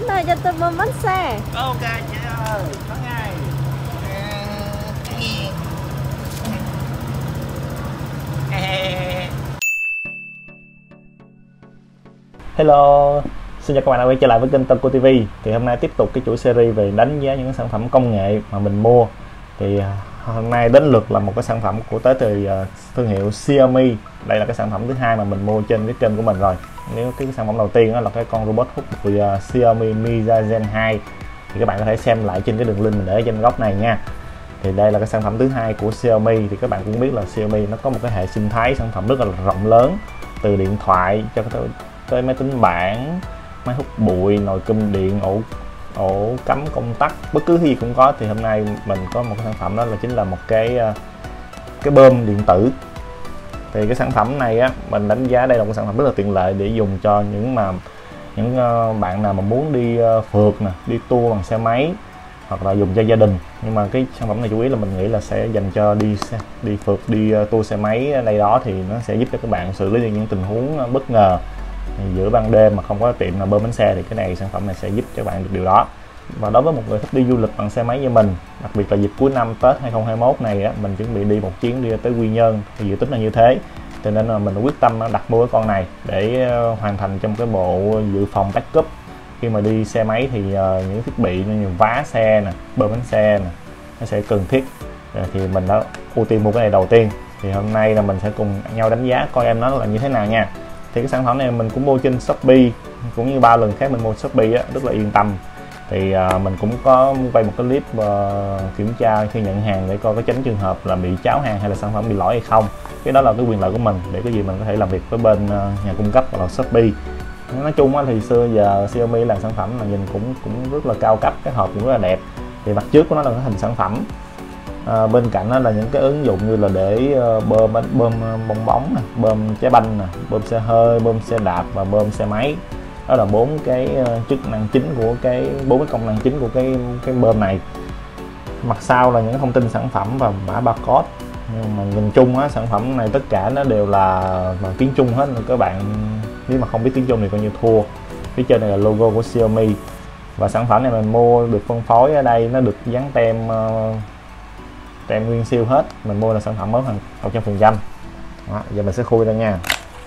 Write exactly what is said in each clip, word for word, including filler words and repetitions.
Anh ơi cho tôi bơm bánh xe. Ok chị ơi, có ngay. Hello, xin chào các bạn đã quay trở lại với kênh Tân Cô ti vi. Thì hôm nay tiếp tục cái chuỗi series về đánh giá những cái sản phẩm công nghệ mà mình mua. Thì hôm nay đến lượt là một cái sản phẩm của tới từ thương hiệu Xiaomi. Đây là cái sản phẩm thứ hai mà mình mua trên cái kênh của mình rồi. Nếu cái sản phẩm đầu tiên đó là cái con robot hút bụi Xiaomi Mi Gen hai thì các bạn có thể xem lại trên cái đường link mình để ở trên góc này nha. Thì đây là cái sản phẩm thứ hai của Xiaomi. Thì các bạn cũng biết là Xiaomi nó có một cái hệ sinh thái sản phẩm rất là rộng lớn, từ điện thoại cho tới tới máy tính bảng, máy hút bụi, nồi cơm điện, ổ ổ cắm công tắc, bất cứ gì cũng có. Thì hôm nay mình có một cái sản phẩm đó là chính là một cái cái bơm điện tử. Thì cái sản phẩm này á, mình đánh giá đây là một sản phẩm rất là tiện lợi để dùng cho những mà những bạn nào mà muốn đi phượt nè, đi tour bằng xe máy hoặc là dùng cho gia đình. Nhưng mà cái sản phẩm này chủ yếu là mình nghĩ là sẽ dành cho đi xe, đi phượt, đi tour xe máy đây đó, thì nó sẽ giúp cho các bạn xử lý được những tình huống bất ngờ giữa ban đêm mà không có tiệm nào bơm bánh xe. Thì cái này sản phẩm này sẽ giúp cho bạn được điều đó. Và đối với một người thích đi du lịch bằng xe máy như mình, đặc biệt là dịp cuối năm Tết hai không hai mốt này á, mình chuẩn bị đi một chuyến đi tới Quy Nhơn, thì dự tính là như thế, cho nên là mình quyết tâm đặt mua cái con này để hoàn thành trong cái bộ dự phòng backup khi mà đi xe máy. Thì uh, những thiết bị như vá xe nè, bơm bánh xe nè, nó sẽ cần thiết. Rồi thì mình đã ưu tiên mua cái này đầu tiên. Thì hôm nay là mình sẽ cùng nhau đánh giá coi em nó là như thế nào nha. Thì cái sản phẩm này mình cũng mua trên Shopee, cũng như ba lần khác mình mua Shopee á, rất là yên tâm. Thì uh, mình cũng có quay một cái clip uh, kiểm tra khi nhận hàng để coi có tránh trường hợp là bị cháo hàng hay là sản phẩm bị lỗi hay không. Cái đó là cái quyền lợi của mình, để cái gì mình có thể làm việc với bên uh, nhà cung cấp hoặc là Shopee. Nói chung á, thì xưa giờ Xiaomi là sản phẩm là nhìn cũng cũng rất là cao cấp, cái hộp cũng rất là đẹp. Thì mặt trước của nó là cái hình sản phẩm, à, bên cạnh đó là những cái ứng dụng như là để uh, bơm bơm bong bóng, bơm trái banh, nè, bơm xe hơi, bơm xe đạp và bơm xe máy. Đó là bốn cái uh, chức năng chính của cái bốn cái công năng chính của cái cái bơm này. Mặt sau là những thông tin sản phẩm và mã barcode. Nhưng mà nhìn chung á, sản phẩm này tất cả nó đều là bằng tiếng Trung hết, nên các bạn nếu mà không biết tiếng Trung thì coi như thua. Phía trên này là logo của Xiaomi. Và sản phẩm này mình mua được phân phối ở đây, nó được dán tem uh, tem nguyên siêu hết. Mình mua là sản phẩm mới một trăm phần trăm. Giờ mình sẽ khui ra nha.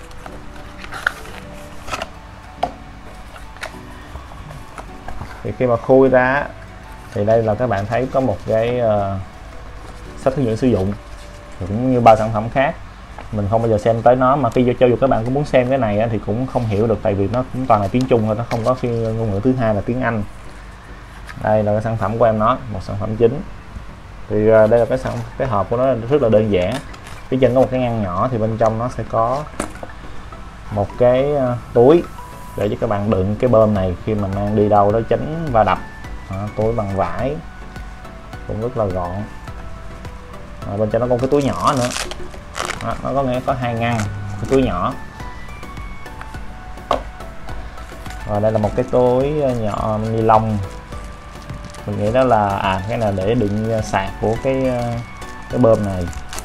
Thì khi mà khui ra thì đây là các bạn thấy có một cái uh, sách hướng dẫn sử dụng, cũng như ba sản phẩm khác mình không bao giờ xem tới nó. Mà khi cho dù các bạn cũng muốn xem cái này thì cũng không hiểu được, tại vì nó cũng toàn là tiếng Trung thôi, nó không có phiên ngôn ngữ thứ hai là tiếng Anh. Đây là cái sản phẩm của em nó, một sản phẩm chính. Thì đây là cái sản cái hộp của nó rất là đơn giản. Phía trên có một cái ngăn nhỏ, thì bên trong nó sẽ có một cái túi để cho các bạn đựng cái bơm này khi mà mang đi đâu đó tránh va đập. Đó, túi bằng vải cũng rất là gọn. À, bên trong nó có cái túi nhỏ nữa. Đó, nó có nghĩa có hai ngăn, cái túi nhỏ. Và đây là một cái túi nhỏ ni lông. Mình nghĩ đó là à cái này để đựng sạc của cái cái bơm này.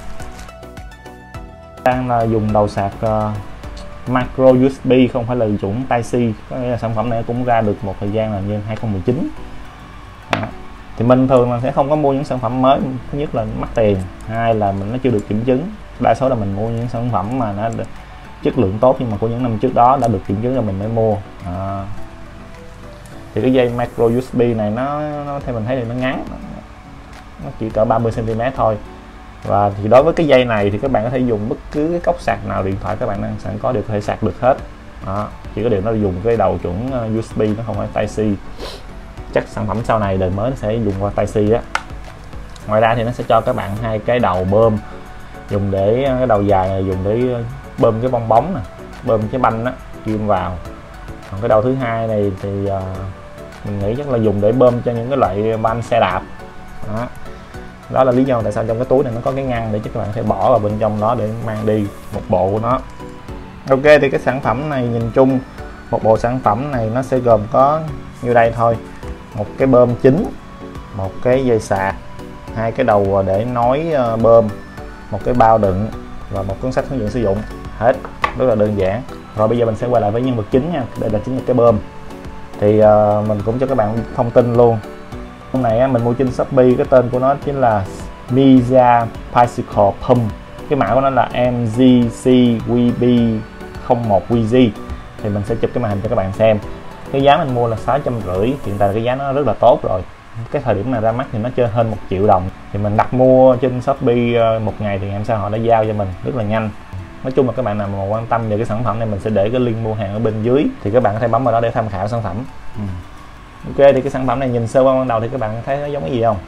Đang là dùng đầu sạc uh, micro u ét bê, không phải là chuẩn Type-C. Có nghĩa là sản phẩm này cũng ra được một thời gian là như hai không một chín. Đó. Thì mình thường là sẽ không có mua những sản phẩm mới, thứ nhất là mắc tiền, hai là mình nó chưa được kiểm chứng. Đa số là mình mua những sản phẩm mà nó được chất lượng tốt nhưng mà của những năm trước đó đã được kiểm chứng rồi mình mới mua. À. Thì cái dây micro u ét bê này nó, nó theo mình thấy thì nó ngắn, nó chỉ cỡ ba mươi xăng ti mét thôi. Và thì đối với cái dây này thì các bạn có thể dùng bất cứ cái cốc sạc nào điện thoại các bạn đang sẵn có đều có thể sạc được hết. Đó. Chỉ có điều nó dùng cái đầu chuẩn u ét bê, nó không phải Type-C. Chắc sản phẩm sau này đời mới nó sẽ dùng qua Type-C á. Ngoài ra thì nó sẽ cho các bạn hai cái đầu bơm, dùng để cái đầu dài này dùng để bơm cái bong bóng nè, bơm cái banh á, kim vào. Còn cái đầu thứ hai này thì uh, mình nghĩ chắc là dùng để bơm cho những cái loại banh xe đạp. Đó. Đó là lý do tại sao trong cái túi này nó có cái ngăn để cho các bạn có thể bỏ vào bên trong đó để mang đi một bộ của nó. Ok, thì cái sản phẩm này nhìn chung một bộ sản phẩm này nó sẽ gồm có như đây thôi: một cái bơm chính, một cái dây sạc, hai cái đầu để nối bơm, một cái bao đựng và một cuốn sách hướng dẫn sử dụng. Hết, rất là đơn giản. Rồi bây giờ mình sẽ quay lại với nhân vật chính nha. Đây là chính là cái bơm. Thì uh, mình cũng cho các bạn thông tin luôn. Con này á, mình mua trên Shopee, cái tên của nó chính là Miza Bicycle Pump, cái mã của nó là M G C W B không một W G. Thì mình sẽ chụp cái màn hình cho các bạn xem. Cái giá mình mua là sáu trăm rưỡi, hiện tại là cái giá nó rất là tốt rồi. Cái thời điểm mà ra mắt thì nó chơi hơn một triệu đồng. Thì mình đặt mua trên Shopee một ngày thì em sao họ đã giao cho mình rất là nhanh. Nói chung là các bạn nào mà quan tâm về cái sản phẩm này, mình sẽ để cái link mua hàng ở bên dưới, thì các bạn có thể bấm vào đó để tham khảo sản phẩm. ừ. Ok, thì cái sản phẩm này nhìn sơ qua ban đầu thì các bạn thấy nó giống cái gì không?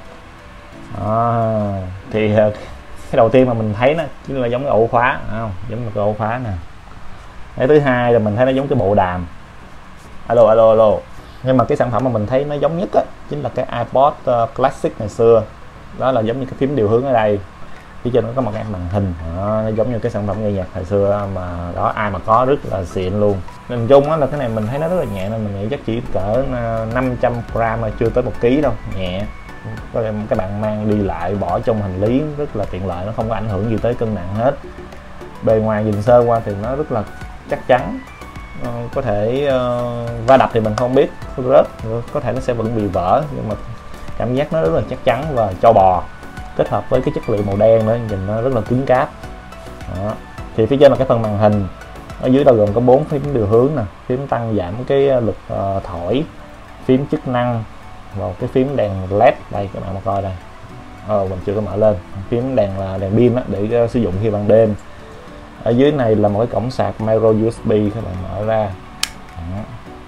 À, thì cái đầu tiên mà mình thấy nó chính là giống cái ổ khóa, không? Giống một cái ổ khóa nè. Cái thứ hai là mình thấy nó giống cái bộ đàm. Alo alo alo. Nhưng mà cái sản phẩm mà mình thấy nó giống nhất á chính là cái iPod Classic ngày xưa. Đó là giống như cái phím điều hướng ở đây. Phía trên nó có một cái màn hình, đó, nó giống như cái sản phẩm nghe nhạc thời xưa mà đó, ai mà có rất là xịn luôn. Nhìn chung á là cái này mình thấy nó rất là nhẹ, nên mình nghĩ chắc chỉ cỡ năm trăm gram mà chưa tới một ký đâu, nhẹ. Có thể các bạn mang đi lại bỏ trong hành lý rất là tiện lợi, nó không có ảnh hưởng gì tới cân nặng hết. Bề ngoài nhìn sơ qua thì nó rất là chắc chắn. Ờ, có thể uh, va đập thì mình không biết, rớt có thể nó sẽ vẫn bị vỡ, nhưng mà cảm giác nó rất là chắc chắn và cho bò, kết hợp với cái chất liệu màu đen nữa nhìn nó rất là cứng cáp. Đó. Thì phía trên là cái phần màn hình, ở dưới đâu gồm có bốn phím điều hướng nè, phím tăng giảm cái lực uh, thổi, phím chức năng và cái phím đèn led đây, các bạn mà coi đây. Ờ, mình chưa có mở lên. Phím đèn là đèn pin để uh, sử dụng khi ban đêm. Ở dưới này là một cái cổng sạc micro U S B, các bạn mở ra. Đó.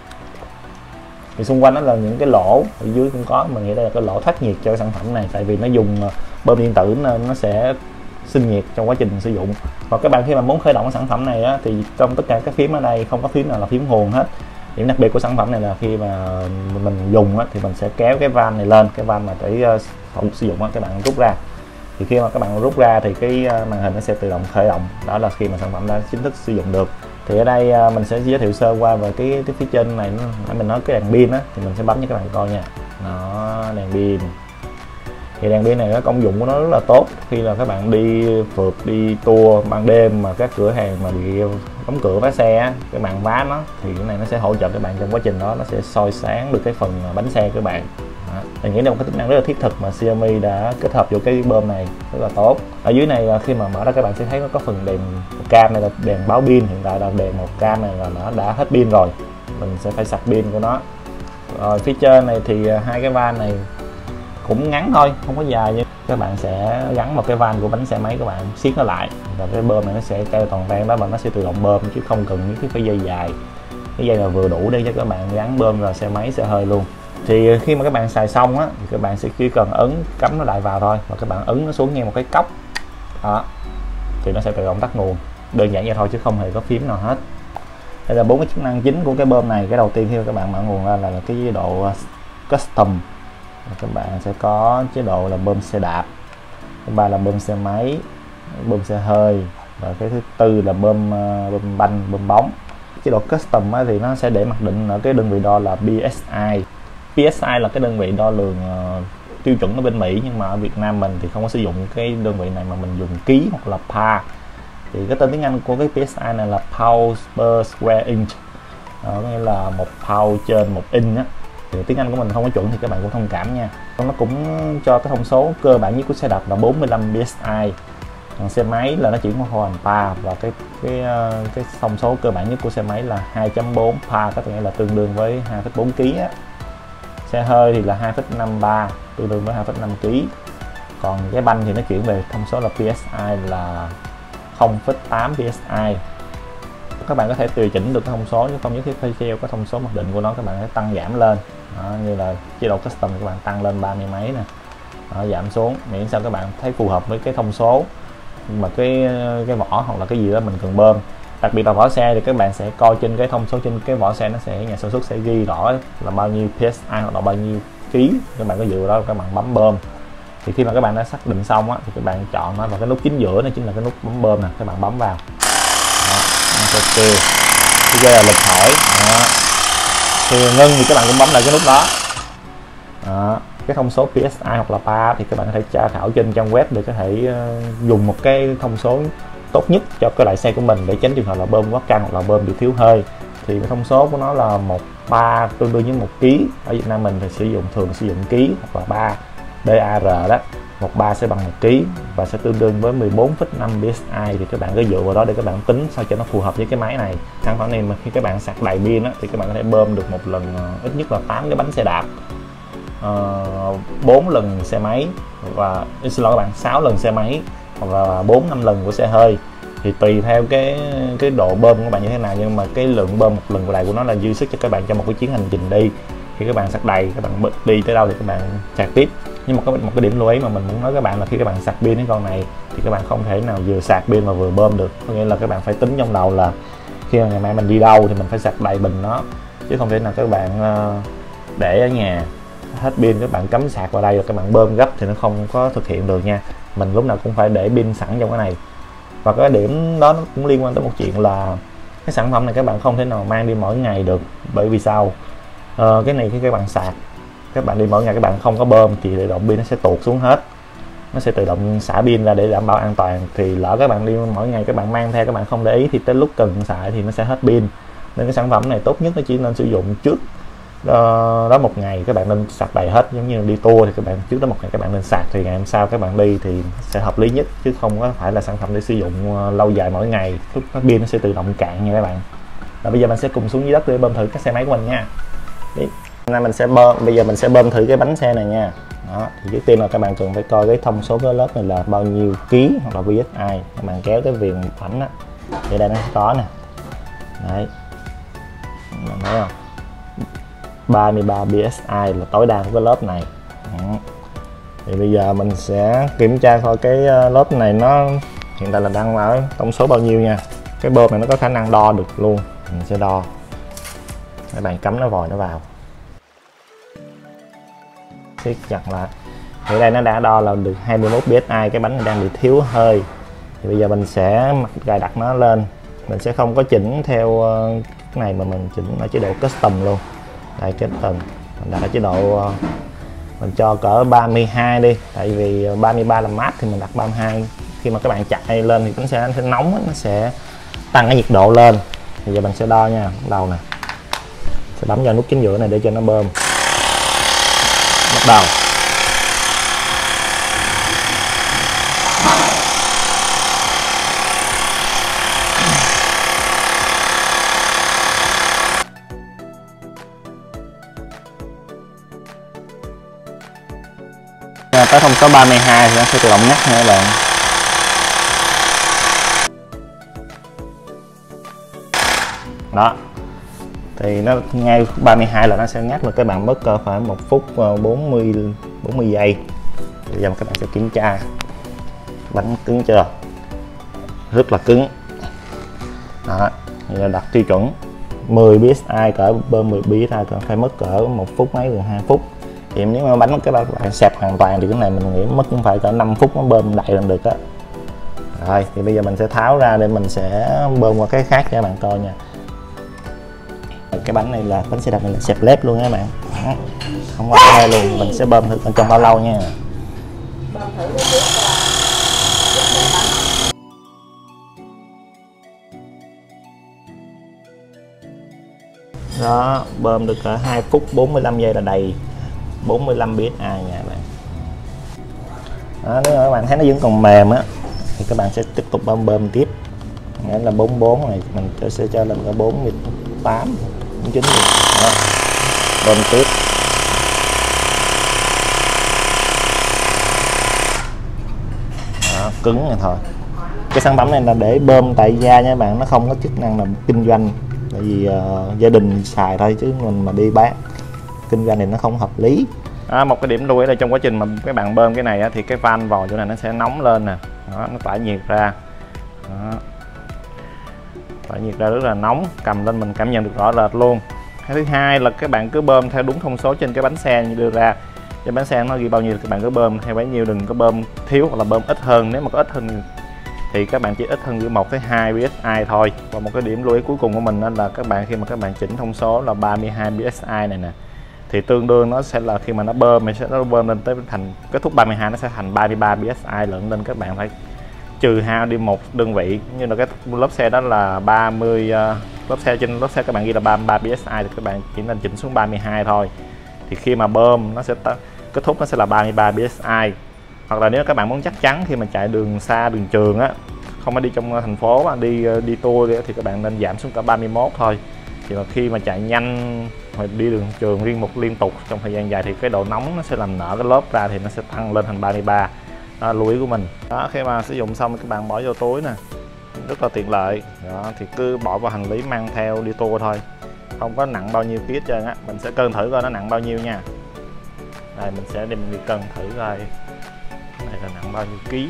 Thì xung quanh đó là những cái lỗ, ở dưới cũng có, mình nghĩ đây là cái lỗ thoát nhiệt cho cái sản phẩm này, tại vì nó dùng bơm điện tử nên nó sẽ sinh nhiệt trong quá trình sử dụng. Và các bạn khi mà muốn khởi động cái sản phẩm này á, thì trong tất cả các phím ở đây không có phím nào là phím nguồn hết. Điểm đặc biệt của sản phẩm này là khi mà mình dùng á, thì mình sẽ kéo cái van này lên, cái van mà để uh, sử dụng á, các bạn rút ra. Thì khi mà các bạn rút ra thì cái màn hình nó sẽ tự động khởi động, đó là khi mà sản phẩm đã chính thức sử dụng được. Thì ở đây mình sẽ giới thiệu sơ qua về cái, cái phía trên này, nãy mình nói cái đèn pin á, thì mình sẽ bấm cho các bạn coi nha. Nó đèn pin. Thì đèn pin này nó công dụng của nó rất là tốt khi là các bạn đi phượt, đi tour ban đêm mà các cửa hàng mà bị đóng cửa vá xe á, các bạn vá nó thì cái này nó sẽ hỗ trợ các bạn trong quá trình đó, nó sẽ soi sáng được cái phần bánh xe của các bạn. Mình nghĩ là một cái tính năng rất là thiết thực mà Xiaomi đã kết hợp vô cái bơm này rất là tốt. Ở dưới này khi mà mở ra các bạn sẽ thấy nó có phần đèn một cam, này là đèn báo pin, hiện tại là đèn một cam này là nó đã hết pin rồi, mình sẽ phải sạc pin của nó. Rồi phía trên này thì hai cái van này cũng ngắn thôi, không có dài, nhưng các bạn sẽ gắn một cái van của bánh xe máy, các bạn siết nó lại và cái bơm này nó sẽ kêu toàn vang đó, và nó sẽ tự động bơm chứ không cần những cái dây dài. Cái dây là vừa đủ để cho các bạn gắn bơm vào xe máy xe hơi luôn. Thì khi mà các bạn xài xong á thì các bạn sẽ chỉ cần ấn cắm nó lại vào thôi, và các bạn ấn nó xuống như một cái cốc đó, thì nó sẽ tự động tắt nguồn. Đơn giản vậy thôi chứ không hề có phím nào hết. Đây là bốn cái chức năng chính của cái bơm này. Cái đầu tiên khi các bạn mở nguồn ra là, là cái chế độ custom, các bạn sẽ có chế độ là bơm xe đạp, thứ ba là bơm xe máy, bơm xe hơi, và cái thứ tư là bơm bơm banh, bơm bóng. Chế độ custom á, thì nó sẽ để mặc định ở cái đơn vị đo là P S I. P S I là cái đơn vị đo lường uh, tiêu chuẩn ở bên Mỹ, nhưng mà ở Việt Nam mình thì không có sử dụng cái đơn vị này mà mình dùng ký hoặc là pa. Thì cái tên tiếng Anh của cái P S I này là pound per square inch, đó, có nghĩa là một pound trên một inch á. Thì tiếng Anh của mình không có chuẩn thì các bạn cũng thông cảm nha. Nó cũng cho cái thông số cơ bản nhất của xe đạp là bốn mươi lăm P S I. Còn xe máy là nó chỉ có hoàn pa, và cái cái cái thông số cơ bản nhất của xe máy là hai chấm bốn pa, có nghĩa là tương đương với hai phẩy bốn ki lô gam á. Xe hơi thì là hai phẩy năm ba, tương đương với hai phẩy năm ki lô gam. Còn cái banh thì nó chuyển về thông số là P S I là không phẩy tám P S I. Các bạn có thể tùy chỉnh được cái thông số, chứ không nhất thiết phải treo cái thông số mặc định của nó, các bạn sẽ tăng giảm lên. Đó, như là chế độ custom các bạn tăng lên ba mươi mấy nè, đó, giảm xuống, miễn sao các bạn thấy phù hợp với cái thông số mà cái cái vỏ hoặc là cái gì đó mình cần bơm. Đặc biệt là vỏ xe thì các bạn sẽ coi trên cái thông số trên cái vỏ xe, nó sẽ nhà sản xuất sẽ ghi rõ là bao nhiêu P S I hoặc là bao nhiêu ký, các bạn có dựa đó các bạn bấm bơm. Thì khi mà các bạn đã xác định xong á, thì các bạn chọn nó, và cái nút chính giữa này chính là cái nút bấm bơm nè, các bạn bấm vào. Ok, bây giờ là lực thổi. Đó. Thì ngưng thì các bạn cũng bấm lại cái nút đó. Đó. Cái thông số P S I hoặc là pa thì các bạn có thể tra khảo trên trang web để có thể uh, dùng một cái thông số tốt nhất cho cái loại xe của mình, để tránh trường hợp là bơm quá căng hoặc là bơm bị thiếu hơi. thì cái thông số của nó là một ba tương đương với một ký. Ở Việt Nam mình thì sử dụng thường sử dụng ký hoặc là ba bar đó. Một ba sẽ bằng một ký và sẽ tương đương với mười bốn phẩy năm psi. Thì các bạn cứ dựa vào đó để các bạn tính sao cho nó phù hợp với cái máy này. Sản phẩm này mà khi các bạn sạc đầy pin á, thì các bạn có thể bơm được một lần ít nhất là tám cái bánh xe đạp, bốn uh, lần xe máy, và xin lỗi các bạn, sáu lần xe máy, hoặc là bốn năm lần của xe hơi. Thì tùy theo cái cái độ bơm của các bạn như thế nào, nhưng mà cái lượng bơm một lần đầy của nó là dư sức cho các bạn cho một cái chuyến hành trình đi. Khi các bạn sạc đầy, các bạn đi tới đâu thì các bạn sạc tiếp. Nhưng mà có một cái điểm lưu ý mà mình muốn nói các bạn là khi các bạn sạc pin cái con này thì các bạn không thể nào vừa sạc pin mà vừa bơm được. Có nghĩa là các bạn phải tính trong đầu là khi mà ngày mai mình đi đâu thì mình phải sạc đầy bình nó, chứ không thể nào các bạn để ở nhà hết pin các bạn cắm sạc vào đây rồi các bạn bơm gấp thì nó không có thực hiện được nha. Mình lúc nào cũng phải để pin sẵn trong cái này. Và cái điểm đó nó cũng liên quan tới một chuyện là cái sản phẩm này các bạn không thể nào mang đi mỗi ngày được. Bởi vì sao? Ờ, cái này khi các bạn sạc, các bạn đi mỗi ngày các bạn không có bơm thì tự động pin nó sẽ tuột xuống hết, nó sẽ tự động xả pin ra để đảm bảo an toàn. Thì lỡ các bạn đi mỗi ngày các bạn mang theo, các bạn không để ý thì tới lúc cần xài thì nó sẽ hết pin. Nên cái sản phẩm này tốt nhất nó chỉ nên sử dụng trước uh, đó một ngày các bạn nên sạc đầy hết. Giống như đi tour thì các bạn trước đó một ngày các bạn nên sạc, thì ngày hôm sau các bạn đi thì sẽ hợp lý nhất, chứ không có phải là sản phẩm để sử dụng uh, lâu dài mỗi ngày, lúc hết pin nó sẽ tự động cạn nha các bạn. Và bây giờ mình sẽ cùng xuống dưới đất để bơm thử các xe máy của mình nha. Đi. Nay mình sẽ bơm, bây giờ mình sẽ bơm thử cái bánh xe này nha. Đó, thì trước tiên là các bạn cần phải coi cái thông số cái lớp này là bao nhiêu ký hoặc là psi. Các bạn kéo cái viền bánh á, thì đây nó có nè. Đấy, mình thấy không? ba mươi ba psi là tối đa của cái lớp này. Đó. Thì bây giờ mình sẽ kiểm tra coi cái lớp này nó hiện tại là đang ở thông số bao nhiêu nha. Cái bơm này nó có khả năng đo được luôn, mình sẽ đo. Các bạn cắm nó vòi nó vào, siết chặt lại. Thì đây nó đã đo là được hai mươi mốt psi, cái bánh này đang bị thiếu hơi. Thì bây giờ mình sẽ cài đặt nó lên, mình sẽ không có chỉnh theo cái này mà mình chỉnh ở chế độ custom luôn. Đây, custom mình đặt ở chế độ mình cho cỡ ba mươi hai đi, tại vì ba mươi ba là mát thì mình đặt ba mươi hai. Khi mà các bạn chạy lên thì nó sẽ, nó sẽ nóng, nó sẽ tăng cái nhiệt độ lên. Bây giờ mình sẽ đo nha, đầu nè, sẽ bấm vào nút chính giữa này để cho nó bơm. Bắt đầu. Tới thông số ba mươi hai thì nó sẽ tự động nhắc nha các bạn. Đó. Thì nó ngay ba mươi hai là nó sẽ nhắc là các bạn mất cỡ khoảng một phút bốn mươi bốn mươi giây. Bây giờ các bạn sẽ kiểm tra bánh cứng chưa, rất là cứng. Đó, giờ đặt tiêu chuẩn mười psi, cỡ bơm mười psi ra cần phải mất cỡ một phút mấy, gần hai phút. Thì nếu mà bánh các bạn sạc hoàn toàn thì cái này mình nghĩ mất cũng phải cỡ năm phút nó bơm đầy lên được á. Rồi thì bây giờ mình sẽ tháo ra để mình sẽ bơm qua cái khác cho các bạn coi nha. Cái bánh này là bánh xe đạp này là xẹp lép luôn nha các bạn. Đó, không có hơi luôn. Mình sẽ bơm thử bên trong bao lâu nha. Đó, bơm được cả hai phút bốn mươi lăm giây là đầy bốn mươi lăm psi nha các bạn. Đó, nếu mà các bạn thấy nó vẫn còn mềm á thì các bạn sẽ tiếp tục bơm bơm tiếp. Nghĩa là bốn mươi bốn này mình sẽ cho lên cả bốn mươi tám, bốn mươi chín. Đó, bơm tiếp. Đó, cứng này thôi. Cái sản phẩm này là để bơm tại gia nha các bạn, nó không có chức năng là kinh doanh. Tại vì uh, gia đình xài thôi, chứ mình mà đi bán kinh doanh thì nó không hợp lý. À, một cái điểm lưu ý là trong quá trình mà các bạn bơm cái này á, thì cái van vòi chỗ này nó sẽ nóng lên nè. Đó, nó tỏa nhiệt ra. Đó, tỏa nhiệt ra rất là nóng, cầm lên mình cảm nhận được rõ rệt luôn. Cái thứ hai là các bạn cứ bơm theo đúng thông số trên cái bánh xe như đưa ra. Trên bánh xe nó ghi bao nhiêu các bạn cứ bơm theo bấy nhiêu, đừng có bơm thiếu hoặc là bơm ít hơn. Nếu mà có ít hơn thì các bạn chỉ ít hơn từ một tới hai psi thôi. Và một cái điểm lưu ý cuối cùng của mình đó là các bạn khi mà các bạn chỉnh thông số là ba mươi hai psi này nè, thì tương đương nó sẽ là khi mà nó bơm thì sẽ nó bơm lên tới thành kết thúc ba mươi hai, nó sẽ thành ba mươi ba psi lận. Nên các bạn phải trừ hao đi một đơn vị, như là cái lớp xe đó là ba mươi lốp xe trên lốp xe các bạn ghi là ba mươi ba pê ét i thì các bạn chỉ nên chỉnh xuống ba mươi hai thôi. Thì khi mà bơm nó sẽ kết thúc nó sẽ là ba mươi ba pê ét i. Hoặc là nếu các bạn muốn chắc chắn khi mà chạy đường xa, đường trường á, không phải đi trong thành phố mà đi đi tour thì các bạn nên giảm xuống cả ba mươi mốt thôi. Thì mà khi mà chạy nhanh hoặc đi đường trường liên một liên tục trong thời gian dài thì cái độ nóng nó sẽ làm nở cái lốp ra thì nó sẽ tăng lên thành ba mươi ba. Đó, lưu ý của mình. Đó, khi mà sử dụng xong các bạn bỏ vô túi nè, rất là tiện lợi. Đó, thì cứ bỏ vào hành lý mang theo đi tour thôi, không có nặng bao nhiêu ký hết trơn á. Mình sẽ cân thử coi nó nặng bao nhiêu nha. Đây mình sẽ đem đi cân thử coi cái này là nặng bao nhiêu ký.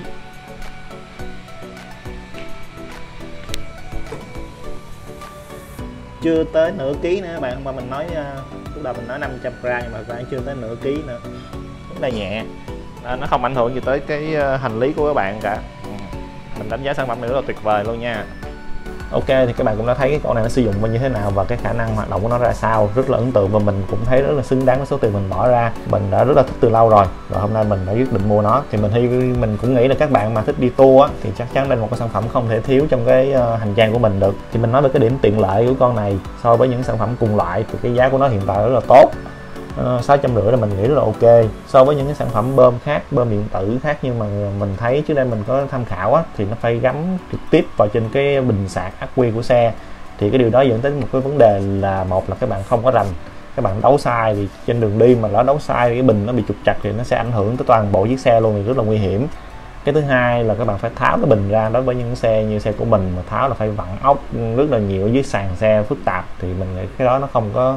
Chưa tới nửa ký nữa các bạn, mà mình nói lúc đầu mình nói năm trăm gram nhưng mà các bạn chưa tới nửa ký nữa, rất là nhẹ. Đó, nó không ảnh hưởng gì tới cái hành lý của các bạn cả. Mình đánh giá sản phẩm này rất là tuyệt vời luôn nha. Ok, thì các bạn cũng đã thấy cái con này nó sử dụng như thế nào và cái khả năng hoạt động của nó ra sao, rất là ấn tượng và mình cũng thấy rất là xứng đáng với số tiền mình bỏ ra. Mình đã rất là thích từ lâu rồi, rồi hôm nay mình đã quyết định mua nó. Thì mình hy mình cũng nghĩ là các bạn mà thích đi tour á, thì chắc chắn đây là một cái sản phẩm không thể thiếu trong cái hành trang của mình được. Thì mình nói về cái điểm tiện lợi của con này so với những sản phẩm cùng loại thì cái giá của nó hiện tại rất là tốt. sáu trăm rưỡi là mình nghĩ rất là ok. So với những cái sản phẩm bơm khác, bơm điện tử khác nhưng mà mình thấy trước đây mình có tham khảo á, thì nó phải gắn trực tiếp vào trên cái bình sạc ắc quy của xe. Thì cái điều đó dẫn đến một cái vấn đề là một là các bạn không có rành, các bạn đấu sai thì trên đường đi mà nó đấu sai thì cái bình nó bị trục trặc thì nó sẽ ảnh hưởng tới toàn bộ chiếc xe luôn, thì rất là nguy hiểm. Cái thứ hai là các bạn phải tháo cái bình ra. Đối với những xe như xe của mình mà tháo là phải vặn ốc rất là nhiều ở dưới sàn xe phức tạp, thì mình nghĩ cái đó nó không có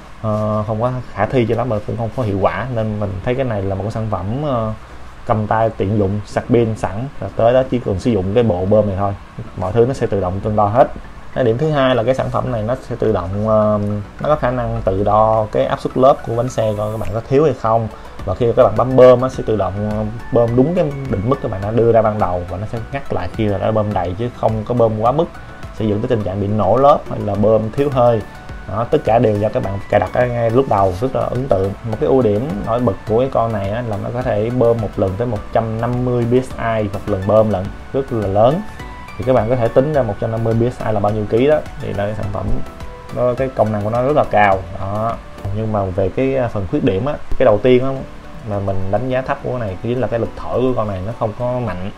Uh, không có khả thi cho lắm mà cũng không có hiệu quả, nên mình thấy cái này là một cái sản phẩm uh, cầm tay tiện dụng, sạc pin sẵn, và tới đó chỉ cần sử dụng cái bộ bơm này thôi, mọi thứ nó sẽ tự động tương đo hết. Cái điểm thứ hai là cái sản phẩm này nó sẽ tự động uh, nó có khả năng tự đo cái áp suất lớp của bánh xe coi các bạn có thiếu hay không, và khi các bạn bấm bơm nó sẽ tự động bơm đúng cái định mức các bạn đã đưa ra ban đầu và nó sẽ ngắt lại khi là đã bơm đầy, chứ không có bơm quá mức sẽ dẫn tới tình trạng bị nổ lớp hay là bơm thiếu hơi. Đó, tất cả đều do các bạn cài đặt ngay lúc đầu, rất là ấn tượng. Một cái ưu điểm nổi bật của cái con này á, là nó có thể bơm một lần tới một trăm năm mươi pê ét i một lần bơm lận, rất là lớn. Thì các bạn có thể tính ra một trăm năm mươi pê ét i là bao nhiêu ký đó, thì là cái sản phẩm nó, cái công năng của nó rất là cao. Đó. Nhưng mà về cái phần khuyết điểm á, cái đầu tiên á, mà mình đánh giá thấp của cái này chính là cái lực thổi của con này nó không có mạnh.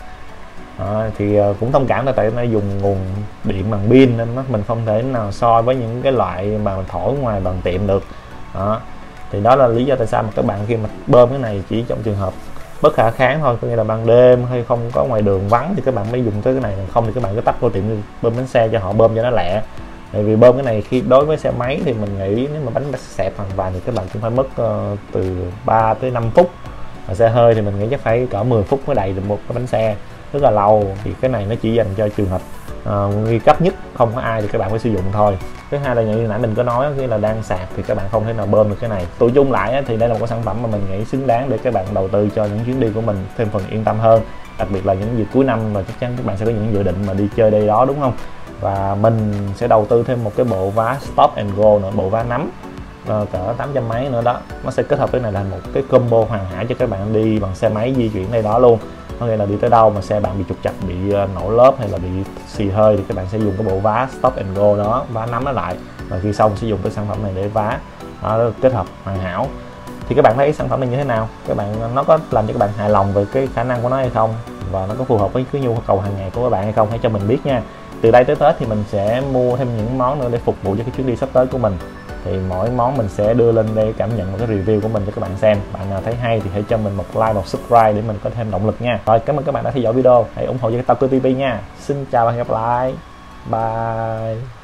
À, thì cũng thông cảm là tại nó dùng nguồn điện bằng pin nên nó mình không thể nào so với những cái loại mà mình thổi ngoài bằng tiệm được. Đó. Thì đó là lý do tại sao mà các bạn khi mà bơm cái này chỉ trong trường hợp bất khả kháng thôi, có nghĩa là ban đêm hay không có ngoài đường vắng thì các bạn mới dùng tới cái này, còn không thì các bạn cứ tắt vô tiệm bơm bánh xe cho họ bơm cho nó lẹ. Tại vì bơm cái này khi đối với xe máy thì mình nghĩ nếu mà bánh xẹp hoàn toàn thì các bạn cũng phải mất uh, từ ba tới năm phút. Và xe hơi thì mình nghĩ chắc phải cỡ mười phút mới đầy được một cái bánh xe, rất là lâu. Thì cái này nó chỉ dành cho trường hợp uh, nguy cấp nhất, không có ai thì các bạn phải sử dụng thôi. Thứ hai là như nãy mình có nói khi là đang sạc thì các bạn không thể nào bơm được cái này. Tụi chung lại thì đây là một cái sản phẩm mà mình nghĩ xứng đáng để các bạn đầu tư cho những chuyến đi của mình thêm phần yên tâm hơn, đặc biệt là những dịp cuối năm và chắc chắn các bạn sẽ có những dự định mà đi chơi đây đó, đúng không? Và mình sẽ đầu tư thêm một cái bộ vá stop and go nữa, bộ vá nắm cỡ tám trăm mấy nữa đó. Nó sẽ kết hợp với này là một cái combo hoàn hảo cho các bạn đi bằng xe máy di chuyển đây đó luôn. Có nghĩa là đi tới đâu mà xe bạn bị trục trặc, bị nổ lớp hay là bị xì hơi thì các bạn sẽ dùng cái bộ vá stop and go đó, vá nắm nó lại, và khi xong sẽ dùng cái sản phẩm này để vá. Đó, kết hợp hoàn hảo. Thì các bạn thấy sản phẩm này như thế nào? Các bạn nó có làm cho các bạn hài lòng về cái khả năng của nó hay không, và nó có phù hợp với cái nhu cầu hàng ngày của các bạn hay không? Hãy cho mình biết nha. Từ đây tới Tết thì mình sẽ mua thêm những món nữa để phục vụ cho cái chuyến đi sắp tới của mình. Thì mỗi món mình sẽ đưa lên đây cảm nhận một cái review của mình cho các bạn xem. Bạn nào thấy hay thì hãy cho mình một like, một subscribe để mình có thêm động lực nha. Rồi, cảm ơn các bạn đã theo dõi video. Hãy ủng hộ cho Tao Cơ ti vi nha. Xin chào và hẹn gặp lại. Bye.